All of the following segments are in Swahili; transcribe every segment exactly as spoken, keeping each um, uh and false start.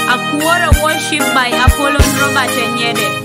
Akuora worship by Apollo Robert Enyede.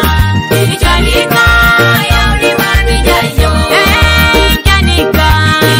Ichanika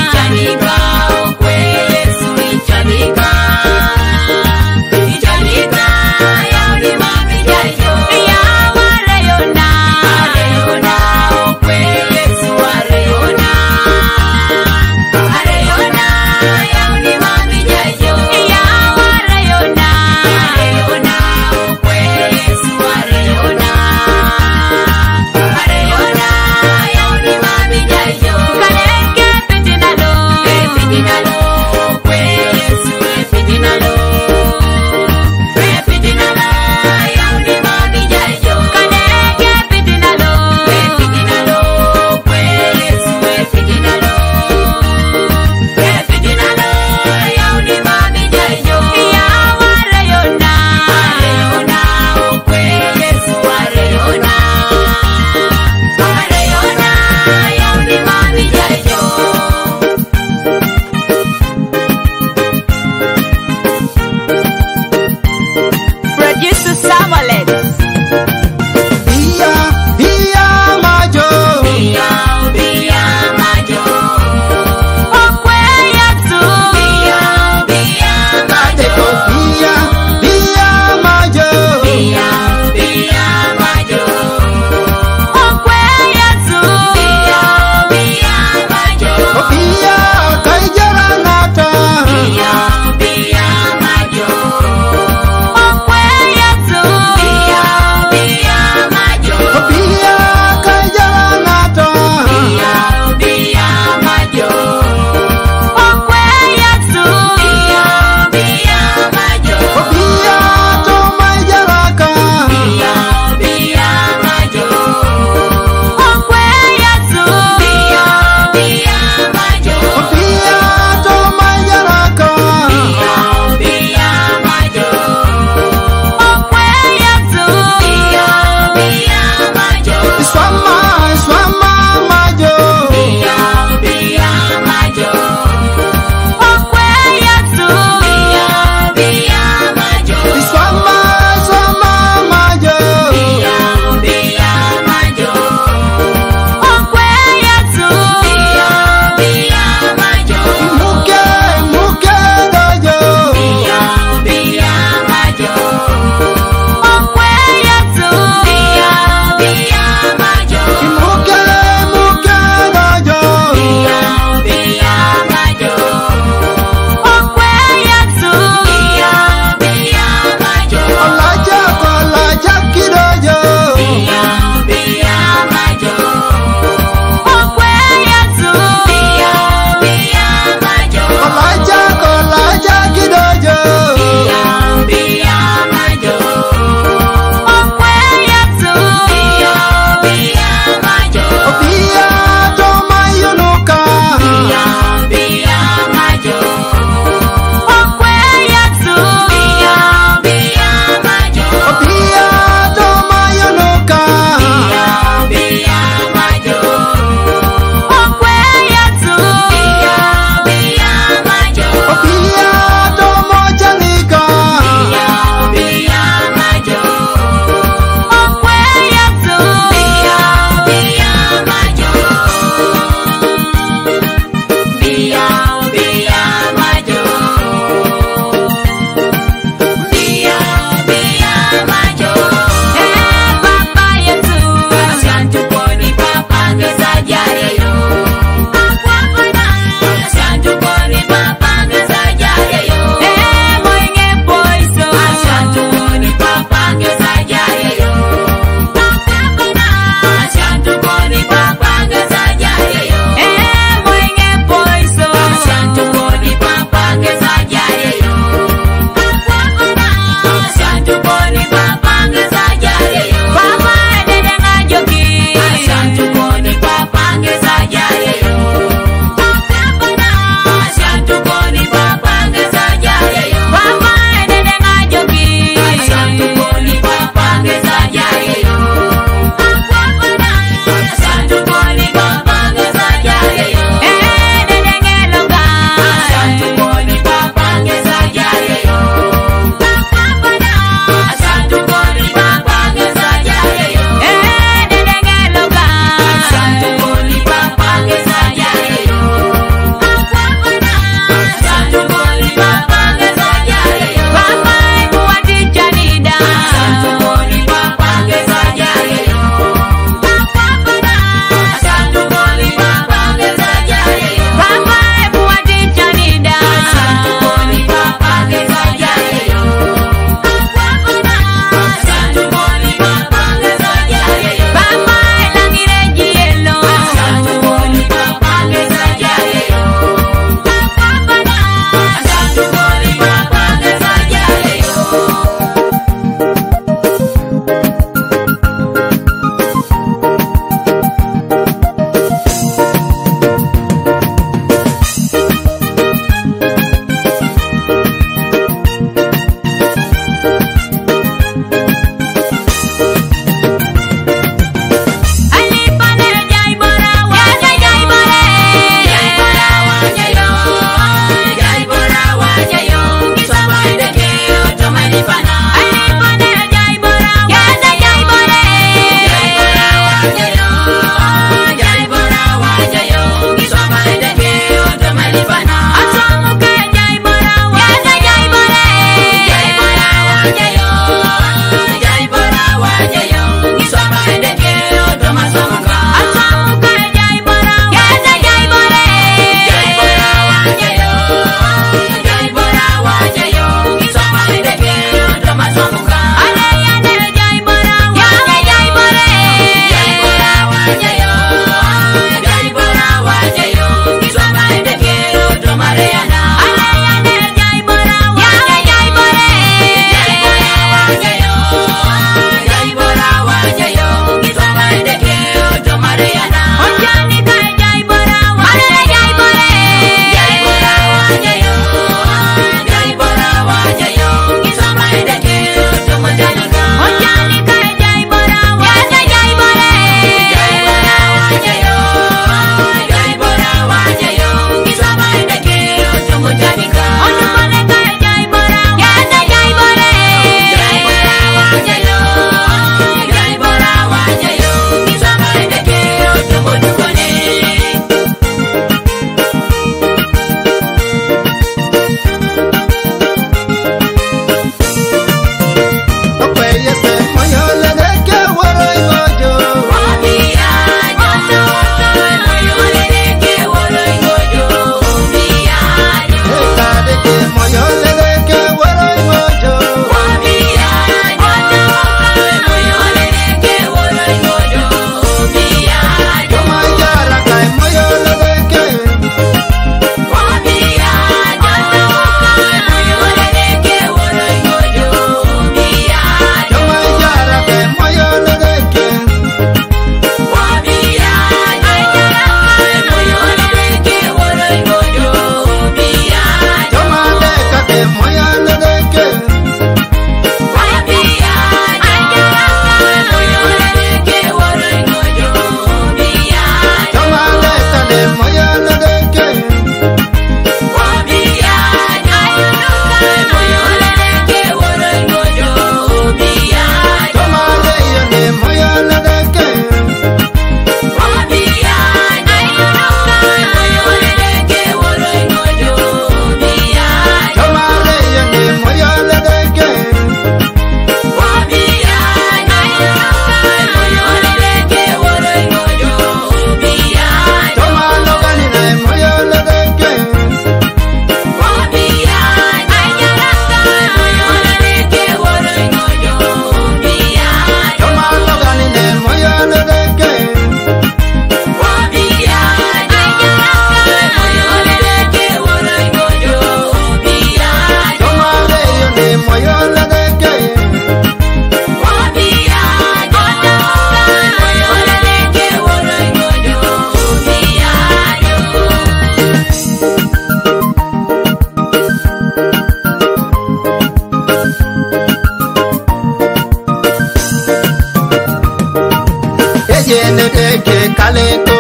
kaleko.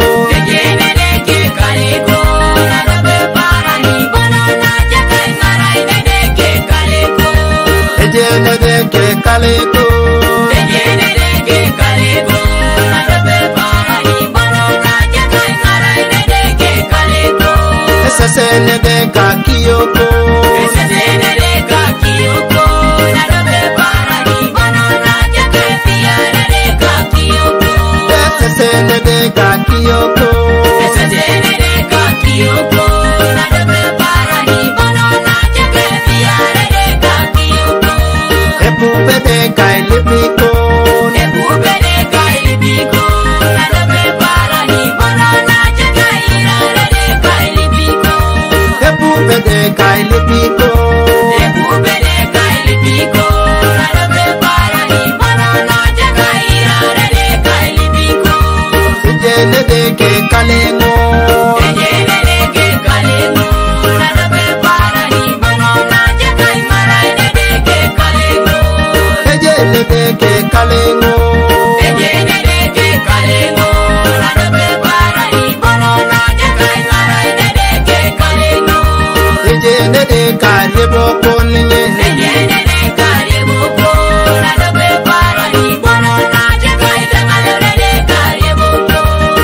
Ejene deke kaleko, nado prepara ni banana jaka ingara ine deke kaleko. Ejene deke kaleko. Ejene deke kaleko, nado prepara ni banana jaka ingara ine deke kaleko. Esasene deka kiyoko. Esasene deka kiyoko, nado prepara ni banana jaka fiara deka kiyoko. Esasene deka kiyoko. Esasene deka kiyoko, nado prepara ni banana jaka fiara deka kiyoko. Epupe deka ilibiko. Epupe deka ilibiko, nado prepara ni banana jaka irara deka ilibiko. Epupe deka ilibiko. Epupe deka ilibiko, nado prepara ni banana jaka irara deka ilibiko. Ejene deke kaleko. Ejene deke kaleko, nado prepara ni banana jaka imara ine deke kaleko. Ejene deke kaleko. Ejene deke kaleko, nado prepara ni banana jaka imara ine deke kaleko. Ejene deka reboko ninye. Ejene deka reboko, nado prepara ni banana jaka itangalore deka reboko.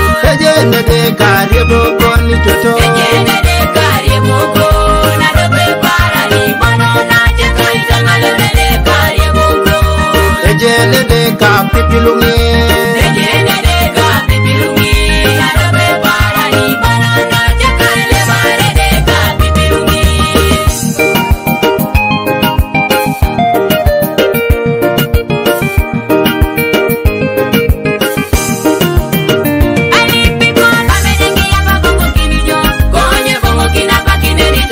Ejene deka reboko ni toto. Ejene deka reboko, nado prepara ni banana jaka itangalore deka reboko. Ejene deka pipilungi. Ejene deka pipilungi, nado prepara ni banana jaka elevare deka pipilungi. Ali pipo pamenengi ya babongo kinijo, konye bongo kinapa kineri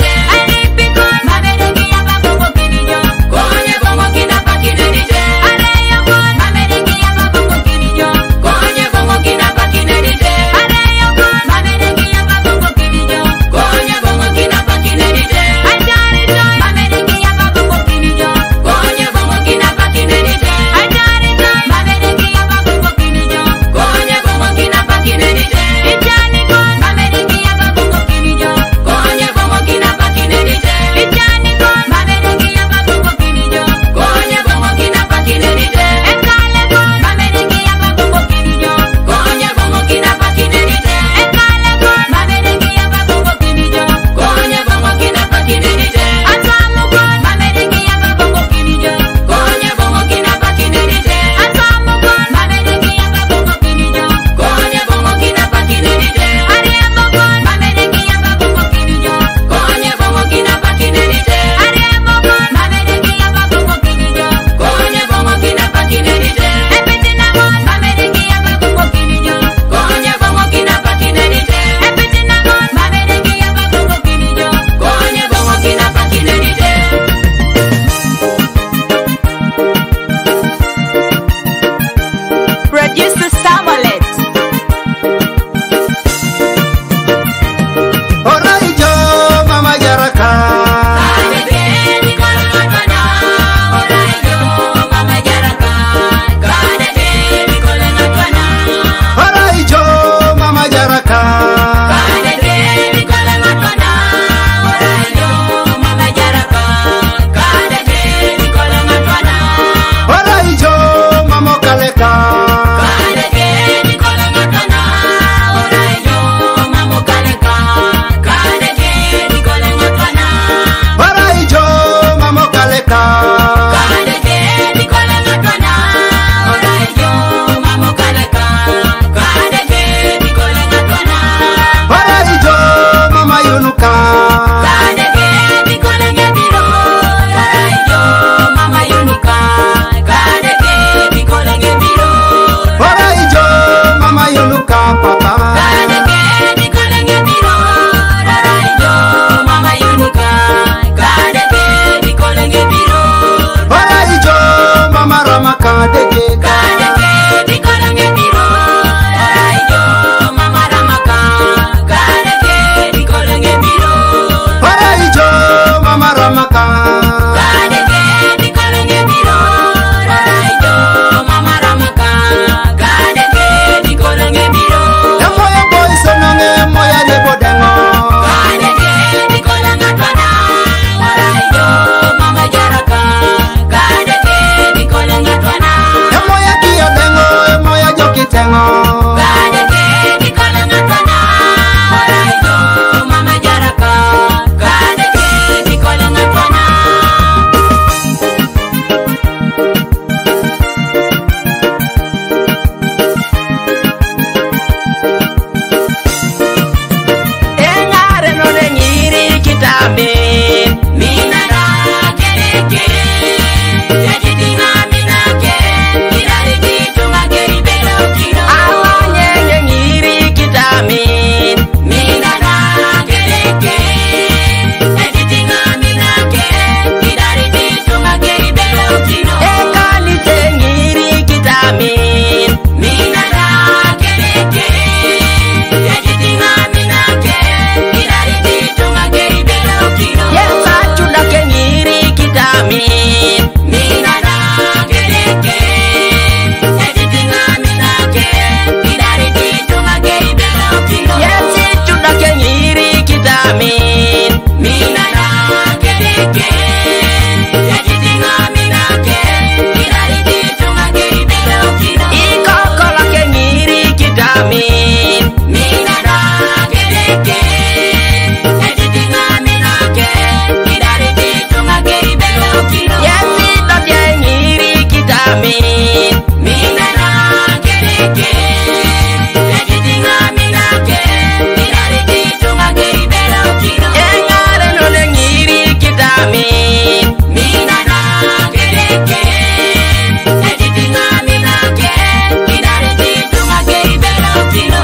gedeke ejitinga minake irariti tunga geribelo kino iko kola ke ngiri kitamin minada gedeke ejitinga minake irariti tunga geribelo kino yesi to ke ngiri kitamin minada gedeke ejitinga minake irariti tunga geribelo kino engare no ne ngiri kitamin minada gedeke ejitinga minake irariti tunga geribelo kino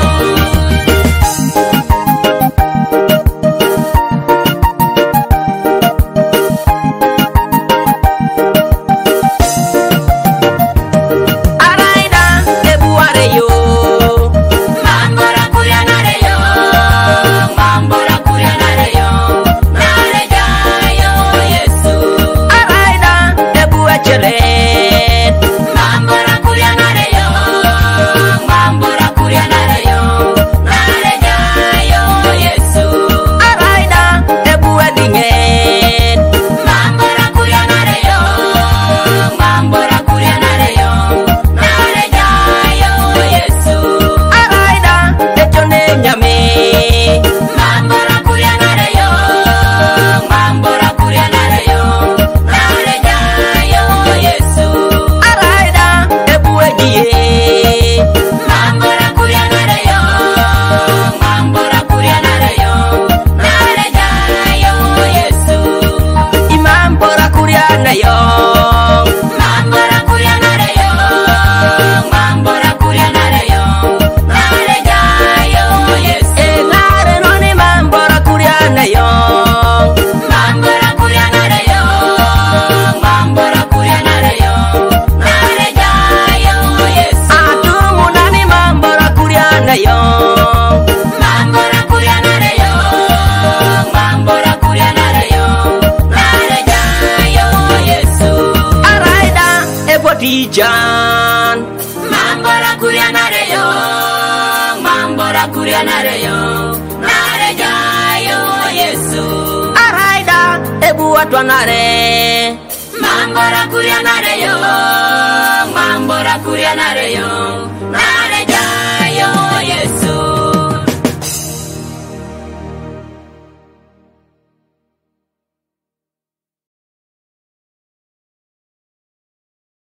araida ebuare yo Mambora kuria nareyo, mambora kuria nareyo, nareja yo Yesu. araida ebuachele Mambora kuria nareyo, mambora kuria nareyo, nareja yo Yesu. araida ebuadinge Mambora kuria nareyo, mambora kuria nareyo, nareja yo Yesu. araida echone nyame Mambora kuria nareyo, mambora kuria nareyo, nareja yo Yesu. araida ebuagie Mambora kuria nareyo, mambora kuria nareyo, nareja yo Yesu. imambora kuriana yo Mambora kuria nareyo, mambora kuria nareyo, nareja yo Yesu. engare no ni mambora kuriana yo Mambora kuria nareyo, mambora kuria nareyo, nareja yo Yesu. atumu nani mambora kuriana yo Mambora kuria nareyo, mambora kuria nareyo, nareja yo Yesu. araida ebodijan Mambora kuria nareyo, mambora kuria nareyo, nareja yo Yesu. araida ebuatwanare Mambora kuria nareyo, mambora kuria nareyo,